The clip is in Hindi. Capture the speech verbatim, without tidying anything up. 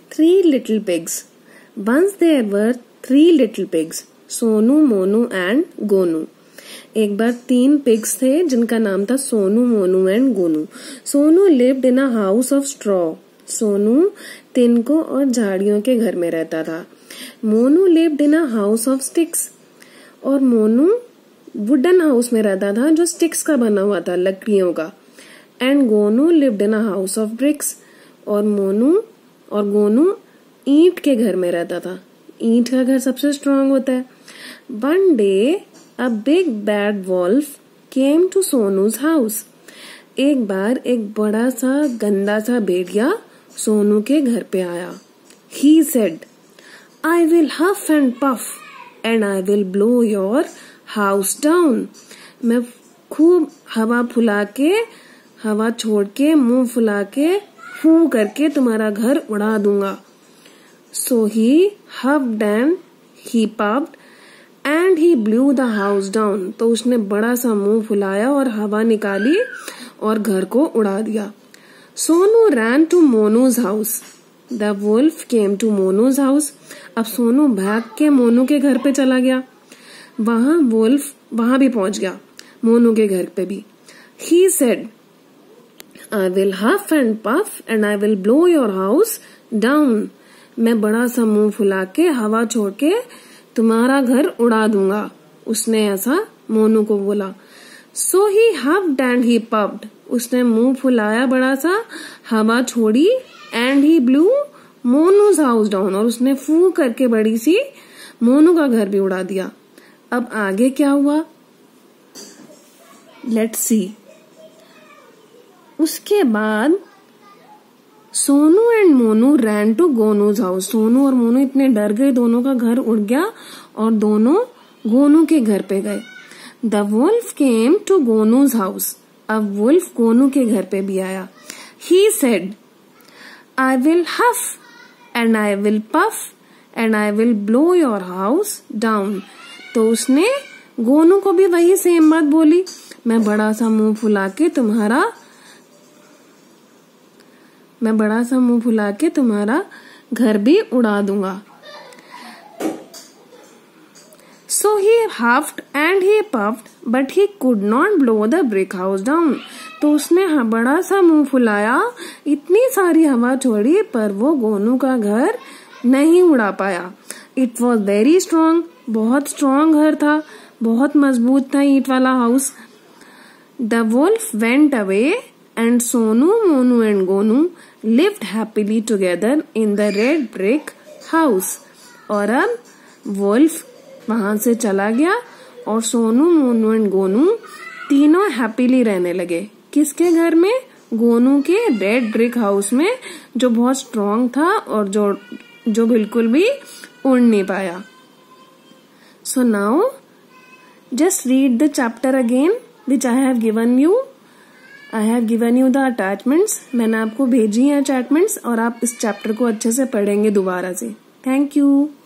Three little pigs. Once there were three little pigs, Sonu, Monu and Gonu. एक बार तीन पिग्स थे जिनका नाम था Sonu, Monu and Gonu. Sonu lived in a house of straw. Sonu तिनकों और झाड़ियों के घर में रहता था. Monu lived in a house of sticks. और मोनू वुडन हाउस में रहता था जो स्टिक्स का बना हुआ था, लकड़ियों का. And Gonu lived in a house of bricks. और मोनू और गोनू ईंट के घर में रहता था. ईंट का घर सबसे स्ट्रांग होता है. One day a big bad wolf came to Sonu's house. एक बार एक बड़ा सा गंदा सा भेड़िया सोनू के घर पे आया. He said, I will huff and puff and I will blow your house down. मैं खूब हवा फुला के, हवा छोड़ के, मुंह फुला के, फू करके तुम्हारा घर उड़ा दूंगा. So he huffed and he puffed and he blew the house down. तो उसने बड़ा सा मुंह फुलाया और हवा निकाली और घर को उड़ा दिया. Sonu ran to Monu's house. The wolf came to Monu's house. अब सोनू भाग के मोनू के घर पे चला गया. वहां वुल्फ वहां भी पहुंच गया, मोनू के घर पे भी. He said, I will huff and puff and I will blow your house down. मैं बड़ा सा मुंह फुला के, हवा छोड़ के तुम्हारा घर उड़ा दूंगा. उसने ऐसा मोनू को बोला. So he huffed and he puffed. उसने मुंह फुलाया बड़ा सा, हवा छोड़ी, and he blew Monu's house down. और उसने फू करके बड़ी सी मोनू का घर भी उड़ा दिया. अब आगे क्या हुआ, लेट्स सी. उसके बाद Sonu and Monu ran to Gonu's house. Sonu और मोनू इतने डर गए, दोनों का घर उड़ गया और दोनों गोनू के घर पे गए. The wolf came to Gonu's house. अब वुल्फ गोनू के घर पे भी आया. He said, I will huff and I will puff and I will blow your house down. तो उसने गोनू को भी वही सेम बात बोली. मैं बड़ा सा मुंह फुला के तुम्हारा मैं बड़ा सा मुंह फुला के तुम्हारा घर भी उड़ा दूंगा. So he huffed and he puffed but he could not blow the brick house down. तो उसने बड़ा सा मुंह फुलाया, इतनी सारी हवा छोड़ी, पर वो गोनू का घर नहीं उड़ा पाया. It was very strong. बहुत स्ट्रांग घर था, बहुत मजबूत था ईंट वाला house. The wolf went away and Sonu, Monu and Gonu lived happily together in the red brick house. और अब वुल्फ वहां से चला गया और सोनू, मोनू एंड गोनू तीनों हैप्पीली रहने लगे. किसके घर में? गोनू के रेड ब्रिक हाउस में, जो बहुत स्ट्रांग था और जो जो बिल्कुल भी उड़ नहीं पाया. So now just read the chapter again which I have given you. I have given you the attachments. मैंने आपको भेजी हैं अटैचमेंट्स और आप इस चैप्टर को अच्छे से पढ़ेंगे दोबारा से. Thank you.